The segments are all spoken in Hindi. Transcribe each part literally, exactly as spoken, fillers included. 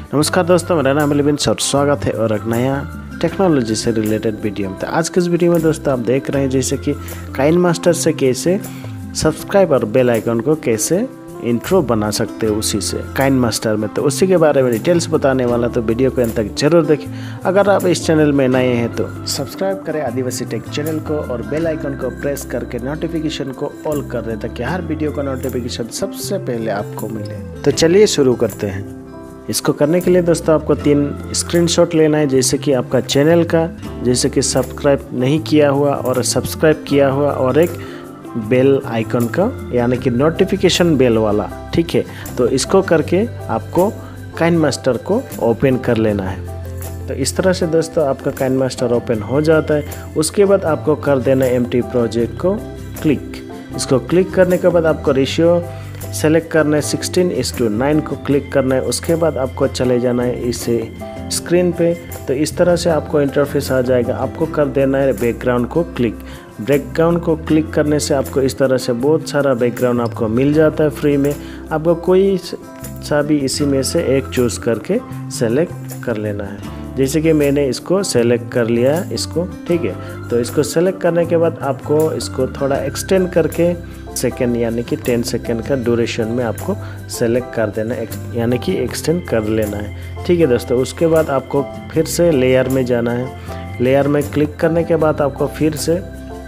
नमस्कार दोस्तों, मेरा नाम है लिविन और स्वागत है और एक नया टेक्नोलॉजी से रिलेटेड वीडियो में। तो आज के इस वीडियो में दोस्तों आप देख रहे हैं जैसे कि काइनमास्टर से कैसे सब्सक्राइब और बेल आइकन को कैसे इंट्रो बना सकते हो उसी से काइनमास्टर में। तो उसी के बारे में डिटेल्स बताने वाला, तो वीडियो को अंत तक जरूर देखें। अगर आप इस चैनल में नए हैं तो सब्सक्राइब करें आदिवासी टेक चैनल को और बेल आइकन को प्रेस करके नोटिफिकेशन को ऑल कर दें ताकि हर वीडियो का नोटिफिकेशन सबसे पहले आपको मिले। तो चलिए शुरू करते हैं। इसको करने के लिए दोस्तों आपको तीन स्क्रीनशॉट लेना है, जैसे कि आपका चैनल का, जैसे कि सब्सक्राइब नहीं किया हुआ और सब्सक्राइब किया हुआ, और एक बेल आइकन का यानी कि नोटिफिकेशन बेल वाला। ठीक है, तो इसको करके आपको काइनमास्टर को ओपन कर लेना है। तो इस तरह से दोस्तों आपका काइनमास्टर ओपन हो जाता है। उसके बाद आपको कर देना एम्प्टी प्रोजेक्ट को क्लिक। इसको क्लिक करने के बाद आपको रेशियो सेलेक्ट करना है, सिक्सटीन इस टू नाइन को क्लिक करना है। उसके बाद आपको चले जाना है इस स्क्रीन पे। तो इस तरह से आपको इंटरफेस आ जाएगा। आपको कर देना है बैकग्राउंड को क्लिक। बैकग्राउंड को क्लिक करने से आपको इस तरह से बहुत सारा बैकग्राउंड आपको मिल जाता है फ्री में। आपको कोई सा भी इसी में से एक चूज़ करके सेलेक्ट कर लेना है। जैसे कि मैंने इसको सेलेक्ट कर लिया है इसको। ठीक है, तो इसको सेलेक्ट करने के बाद आपको इसको थोड़ा एक्सटेंड करके सेकेंड यानी कि टेन सेकेंड का ड्यूरेशन में आपको सेलेक्ट कर देना है, यानी कि एक्सटेंड कर लेना है। ठीक है दोस्तों, उसके बाद आपको फिर से लेयर में जाना है। लेयर में क्लिक करने के बाद आपको फिर से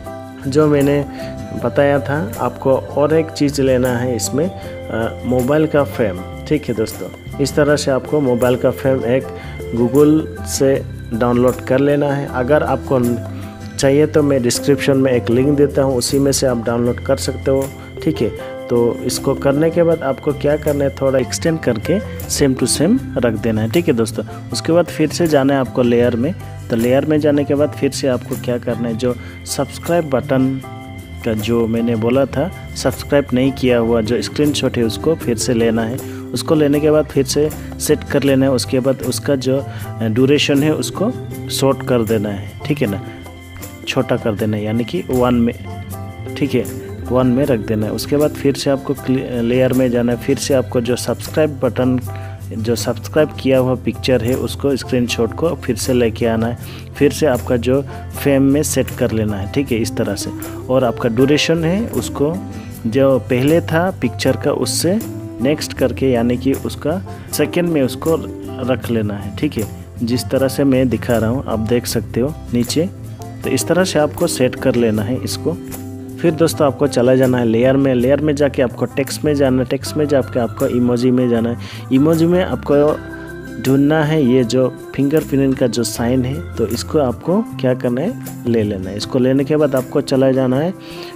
जो मैंने बताया था आपको और एक चीज़ लेना है इसमें, मोबाइल का फ्रेम। ठीक है दोस्तों, इस तरह से आपको मोबाइल का फ्रेम एक गूगल से डाउनलोड कर लेना है। अगर आपको चाहिए तो मैं डिस्क्रिप्शन में एक लिंक देता हूँ, उसी में से आप डाउनलोड कर सकते हो। ठीक है, तो इसको करने के बाद आपको क्या करना है, थोड़ा एक्सटेंड करके सेम टू सेम रख देना है। ठीक है दोस्तों, उसके बाद फिर से जाना है आपको लेयर में। तो लेयर में जाने के बाद फिर से आपको क्या करना है, जो सब्सक्राइब बटन का जो मैंने बोला था सब्सक्राइब नहीं किया हुआ जो स्क्रीनशॉट है उसको फिर से लेना है। उसको लेने के बाद फिर से सेट कर लेना है। उसके बाद उसका जो ड्यूरेशन है उसको शॉर्ट कर देना है। ठीक है ना, छोटा कर देना है, यानी कि वन में। ठीक है, वन में रख देना है। उसके बाद फिर से आपको लेयर में जाना है। फिर से आपको जो सब्सक्राइब बटन जो सब्सक्राइब किया हुआ पिक्चर है उसको स्क्रीनशॉट को फिर से लेके आना है। फिर से आपका जो फ्रेम में सेट कर लेना है। ठीक है, इस तरह से। और आपका ड्यूरेशन है उसको जो पहले था पिक्चर का उससे नेक्स्ट करके, यानी कि उसका सेकेंड में उसको रख लेना है। ठीक है, जिस तरह से मैं दिखा रहा हूँ आप देख सकते हो नीचे। तो इस तरह से आपको सेट कर लेना है इसको। फिर दोस्तों आपको चला जाना है लेयर में। लेयर में जाके आपको टेक्स्ट में जाना है। टेक्स्ट में जाके आपको इमोजी में जाना है। इमोजी में आपको ढूंढना है ये जो फिंगरप्रिंट का जो साइन है, तो इसको आपको क्या करना है, ले लेना है। इसको लेने के बाद आपको चला जाना है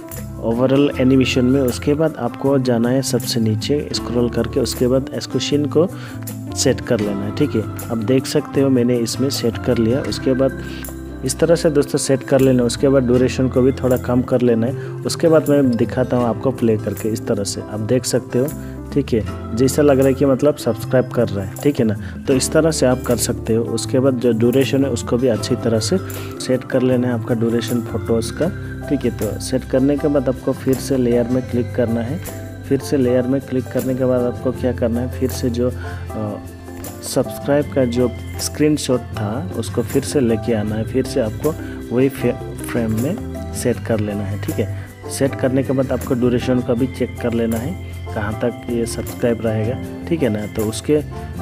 ओवरऑल एनिमेशन में। उसके बाद आपको जाना है सबसे नीचे स्क्रॉल करके, उसके बाद एक्सक्यूशन को सेट कर लेना है। ठीक है, आप देख सकते हो मैंने इसमें सेट कर लिया। उसके बाद इस तरह से दोस्तों सेट कर लेना है। उसके बाद ड्यूरेशन को भी थोड़ा कम कर लेना है। उसके बाद मैं दिखाता हूँ आपको प्ले करके। इस तरह से आप देख सकते हो। ठीक है, जैसा लग रहा है कि मतलब सब्सक्राइब कर रहा है। ठीक है ना, तो इस तरह से आप कर सकते हो। उसके बाद जो ड्यूरेशन है उसको भी अच्छी तरह से सेट कर लेना है, आपका ड्यूरेशन फोटोज़ का। ठीक है, तो सेट करने के बाद आपको फिर से लेयर में क्लिक करना है। फिर से लेयर में क्लिक करने के बाद आपको क्या करना है, फिर से जो सब्सक्राइब का जो स्क्रीनशॉट था उसको फिर से लेके आना है। फिर से आपको वही फ्रेम में सेट कर लेना है। ठीक है, सेट करने के बाद आपको ड्यूरेशन का भी चेक कर लेना है कहाँ तक ये सब्सक्राइब रहेगा। ठीक है ना, तो उसके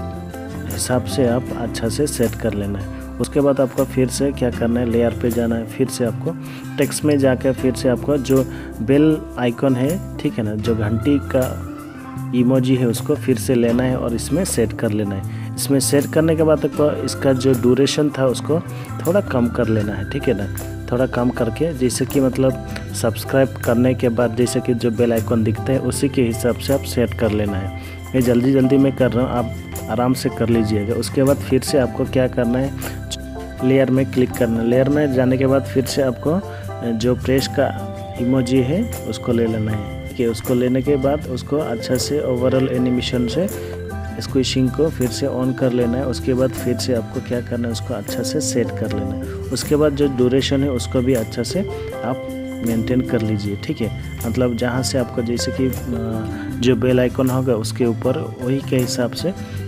हिसाब से आप अच्छा से सेट कर लेना है। उसके बाद आपको फिर से क्या करना है, लेयर पे जाना है। फिर से आपको टेक्स्ट में जाकर फिर से आपको जो बेल आइकन है, ठीक है ना, जो घंटी का इमोजी है उसको फिर से लेना है और इसमें सेट कर लेना है। इसमें सेट करने के बाद आपको इसका जो ड्यूरेशन था उसको थोड़ा कम कर लेना है। ठीक है ना, थोड़ा कम करके, जैसे कि मतलब सब्सक्राइब करने के बाद जैसे कि जो बेल आइकन दिखता है उसी के हिसाब से आप सेट कर लेना है। ये जल्दी जल्दी मैं कर रहा हूँ, आप आराम से कर लीजिएगा। उसके बाद फिर से आपको क्या करना है, लेयर में क्लिक करना है। लेयर में जाने के बाद फिर से आपको जो प्रेस का इमोजी है उसको ले लेना है। कि उसको लेने के बाद उसको अच्छा से ओवरऑल एनिमेशन से स्क्विशिंग को फिर से ऑन कर लेना है। उसके बाद फिर से आपको क्या करना है, उसको अच्छा से सेट कर लेना है। उसके बाद जो ड्यूरेशन है उसको भी अच्छा से आप मेंटेन कर लीजिए। ठीक है, मतलब जहाँ से आपको जैसे कि जो बेल आइकन होगा उसके ऊपर वही के हिसाब से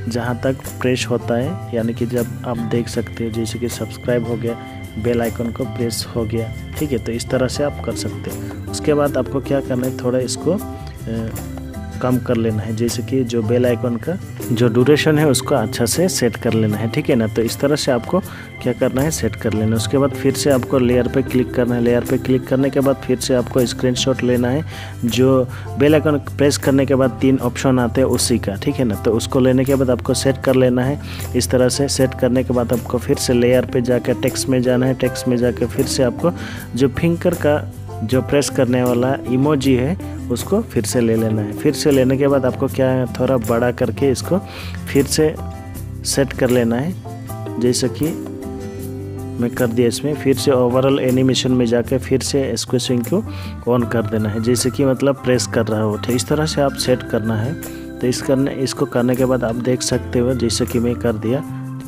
जहाँ तक प्रेस होता है, यानी कि जब आप देख सकते हो जैसे कि सब्सक्राइब हो गया, बेल आइकन को प्रेस हो गया, ठीक है। तो इस तरह से आप कर सकते हो। उसके बाद आपको क्या करना है, थोड़ा इसको कम कर लेना है, जैसे कि जो बेल आइकन का जो ड्यूरेशन है उसको अच्छा से सेट कर लेना है, ठीक है ना। तो इस तरह से आपको क्या करना है, सेट कर लेना है। उसके बाद फिर से आपको लेयर पे क्लिक करना है। लेयर पे क्लिक करने के बाद फिर से आपको स्क्रीनशॉट लेना है, जो बेल आइकन प्रेस करने के बाद तीन ऑप्शन आते हैं उसी का, ठीक है ना। तो उसको लेने के बाद आपको सेट कर लेना है। इस तरह से सेट करने के बाद आपको फिर से लेयर पे जाकर टेक्स्ट में जाना है। टेक्स्ट में जाकर फिर से आपको जो फिंगर का जो प्रेस करने वाला इमोजी है उसको फिर से ले लेना है। फिर से लेने के बाद आपको क्या है, थोड़ा बड़ा करके इसको फिर से सेट कर लेना है, जैसे कि मैं कर दिया। इसमें फिर से ओवरऑल एनिमेशन में जाकर फिर से स्क्विशिंग को ऑन कर देना है, जैसे कि मतलब प्रेस कर रहा हो। तो इस तरह से आप सेट करना है। तो इस करने इसको करने के बाद आप देख सकते हो जैसे कि मैं कर दिया,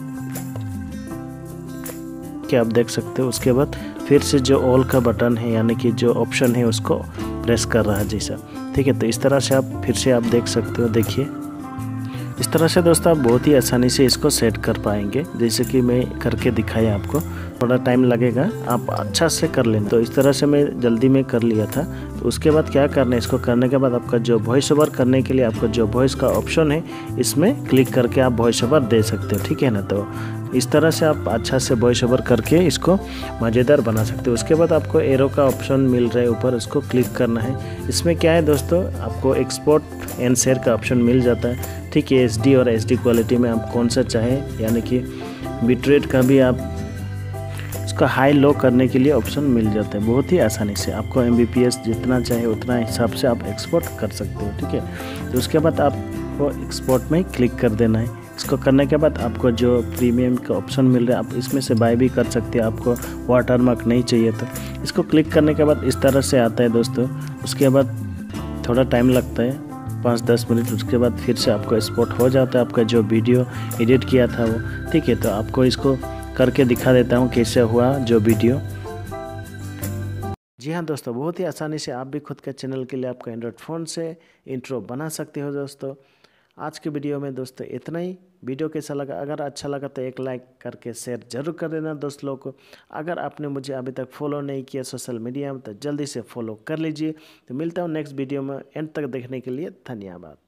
कि आप देख सकते हो। उसके बाद फिर से जो ऑल का बटन है, यानी कि जो ऑप्शन है उसको प्रेस कर रहा है जैसा, ठीक है। तो इस तरह से आप फिर से आप देख सकते हो। देखिए इस तरह से दोस्तों आप बहुत ही आसानी से इसको सेट कर पाएंगे, जैसे कि मैं करके दिखाया आपको। थोड़ा टाइम लगेगा, आप अच्छा से कर लेना। तो इस तरह से मैं जल्दी में कर लिया था। तो उसके बाद क्या करना है, इसको करने के बाद आपका जो वॉइस ओवर करने के लिए आपका जो वॉइस का ऑप्शन है इसमें क्लिक करके आप वॉइस ओवर दे सकते हो, ठीक है ना। तो इस तरह से आप अच्छा से वॉइस ओवर करके इसको मज़ेदार बना सकते हो। उसके बाद आपको एरो का ऑप्शन मिल रहा है ऊपर, उसको क्लिक करना है। इसमें क्या है दोस्तों, आपको एक्सपोर्ट एंड शेयर का ऑप्शन मिल जाता है, ठीक है। एच डी और एच डी क्वालिटी में आप कौन सा चाहें, यानी कि बिटरेट का भी आप इसका हाई लो करने के लिए ऑप्शन मिल जाता है बहुत ही आसानी से। आपको एम बी पी एस जितना चाहे उतना हिसाब से आप एक्सपोर्ट कर सकते हो, ठीक है। तो उसके बाद आपको एक्सपोर्ट में क्लिक कर देना है। इसको करने के बाद आपको जो प्रीमियम का ऑप्शन मिल रहा है, आप इसमें से बाय भी कर सकते हैं। आपको वाटरमार्क नहीं चाहिए तो इसको क्लिक करने के बाद इस तरह से आता है दोस्तों। उसके बाद थोड़ा टाइम लगता है, पाँच दस मिनट। उसके बाद फिर से आपको एक्सपोर्ट हो जाता है आपका जो वीडियो एडिट किया था वो, ठीक है। तो आपको इसको करके दिखा देता हूँ कैसे हुआ जो वीडियो। जी हाँ दोस्तों, बहुत ही आसानी से आप भी खुद के चैनल के लिए आपका एंड्रॉयड फ़ोन से इंट्रो बना सकते हो दोस्तों। आज के वीडियो में दोस्तों इतना ही। वीडियो कैसा लगा, अगर अच्छा लगा तो एक लाइक करके शेयर जरूर कर देना दोस्त लोगों को। अगर आपने मुझे अभी तक फॉलो नहीं किया सोशल मीडिया में तो जल्दी से फॉलो कर लीजिए। तो मिलता हूँ नेक्स्ट वीडियो में। एंड तक देखने के लिए धन्यवाद।